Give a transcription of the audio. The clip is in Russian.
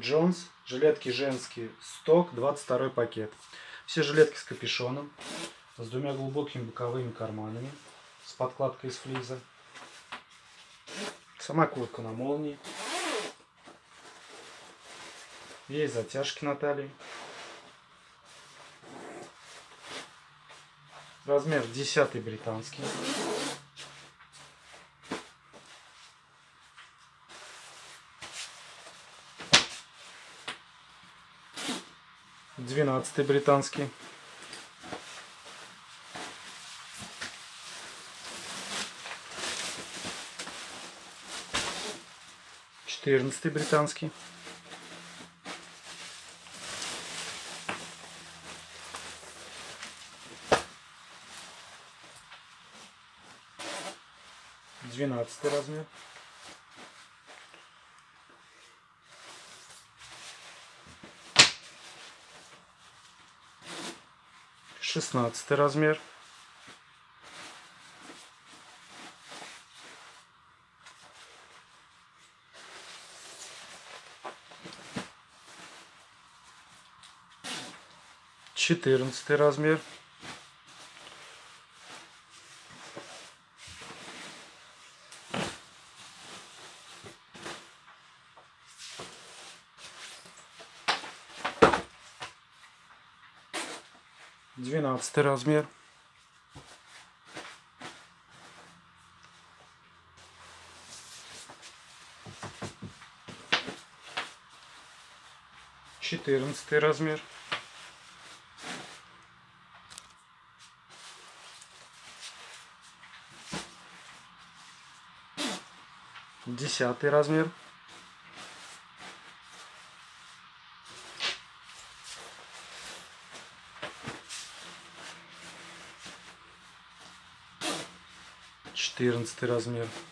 Джонс. Жилетки женские. Сток. 22 пакет. Все жилетки с капюшоном. С двумя глубокими боковыми карманами. С подкладкой из флиза. Сама куртка на молнии. Есть затяжки на талии. Размер 10 британский. Двенадцатый британский. Четырнадцатый британский. Двенадцатый размер. Шестнадцатый размер. Четырнадцатый размер. Двенадцатый размер. Четырнадцатый размер. Десятый размер. Четырнадцатый размер.